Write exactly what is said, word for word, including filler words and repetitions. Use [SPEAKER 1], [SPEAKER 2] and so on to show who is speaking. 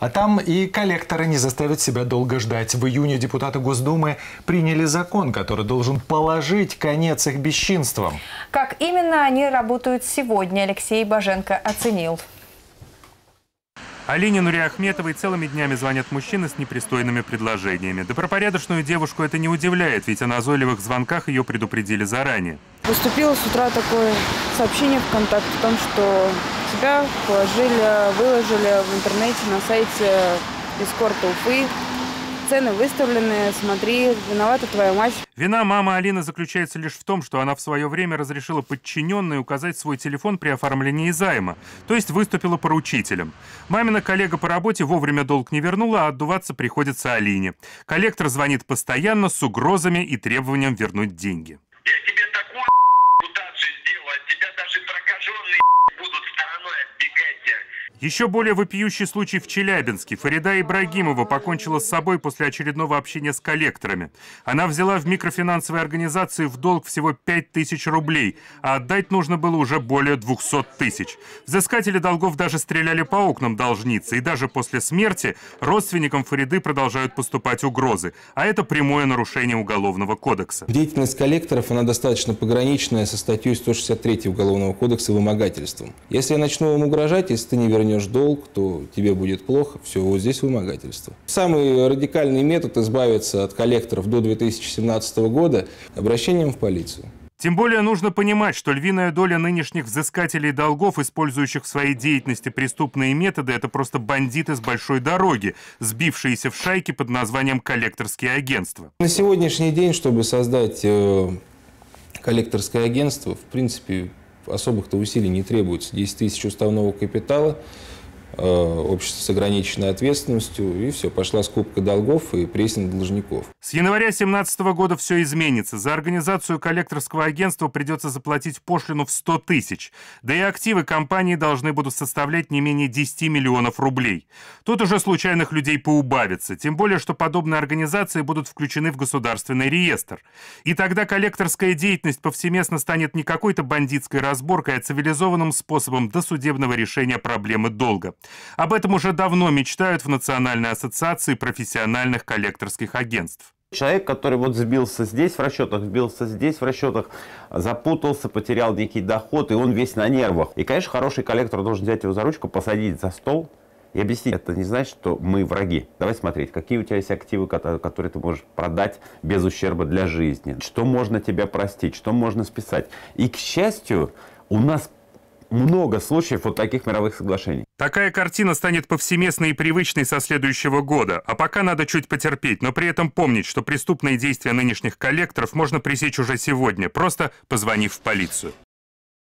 [SPEAKER 1] А там и коллекторы не заставят себя долго ждать. В июне депутаты Госдумы приняли закон, который должен положить конец их бесчинствам.
[SPEAKER 2] Как именно они работают сегодня, Алексей Боженко оценил.
[SPEAKER 3] Алине Нуриахметовой целыми днями звонят мужчины с непристойными предложениями. Добропорядочную девушку это не удивляет, ведь о назойливых звонках ее предупредили заранее.
[SPEAKER 4] Поступило с утра такое сообщение ВКонтакте о том, что тебя положили, выложили в интернете на сайте эскорта Уфы. Цены выставлены, смотри, виновата твоя мать.
[SPEAKER 3] Вина мамы Алины заключается лишь в том, что она в свое время разрешила подчиненной указать свой телефон при оформлении займа, то есть выступила поручителем. Мамина коллега по работе вовремя долг не вернула, а отдуваться приходится Алине. Коллектор звонит постоянно с угрозами и требованием вернуть деньги.
[SPEAKER 5] Я тебе такую репутацию сделаю, от тебя даже прокаженные будут стороной отбегать.
[SPEAKER 3] Еще более вопиющий случай в Челябинске. Фарида Ибрагимова покончила с собой после очередного общения с коллекторами. Она взяла в микрофинансовой организации в долг всего пять тысяч рублей, а отдать нужно было уже более двухсот тысяч. Взыскатели долгов даже стреляли по окнам должницы, и даже после смерти родственникам Фариды продолжают поступать угрозы. А это прямое нарушение Уголовного кодекса.
[SPEAKER 6] Деятельность коллекторов, она достаточно пограничная со статьей сто шестьдесят три Уголовного кодекса вымогательством. Если я начну им угрожать, если ты не вернешь долг, то тебе будет плохо. Все, вот здесь вымогательство. Самый радикальный метод избавиться от коллекторов до две тысячи семнадцатого года – обращением в полицию.
[SPEAKER 3] Тем более нужно понимать, что львиная доля нынешних взыскателей долгов, использующих в своей деятельности преступные методы, это просто бандиты с большой дороги, сбившиеся в шайки под названием коллекторские агентства.
[SPEAKER 6] На сегодняшний день, чтобы создать э, коллекторское агентство, в принципе, особых-то усилий не требуется. десять тысяч уставного капитала, э, общество с ограниченной ответственностью, и все, пошла скупка долгов и прессинг должников.
[SPEAKER 3] С января две тысячи семнадцатого года все изменится. За организацию коллекторского агентства придется заплатить пошлину в сто тысяч. Да и активы компании должны будут составлять не менее десяти миллионов рублей. Тут уже случайных людей поубавится. Тем более, что подобные организации будут включены в государственный реестр. И тогда коллекторская деятельность повсеместно станет не какой-то бандитской разборкой, а цивилизованным способом досудебного решения проблемы долга. Об этом уже давно мечтают в Национальной ассоциации профессиональных коллекторских агентств.
[SPEAKER 7] Человек, который вот сбился здесь в расчетах, сбился здесь в расчетах, запутался, потерял некий доход, и он весь на нервах. И, конечно, хороший коллектор должен взять его за ручку, посадить за стол и объяснить. Это не значит, что мы враги. Давай смотреть, какие у тебя есть активы, которые ты можешь продать без ущерба для жизни. Что можно тебя простить, что можно списать. И, к счастью, у нас много случаев вот таких мировых соглашений.
[SPEAKER 3] Такая картина станет повсеместной и привычной со следующего года. А пока надо чуть потерпеть, но при этом помнить, что преступные действия нынешних коллекторов можно пресечь уже сегодня, просто позвонив в полицию.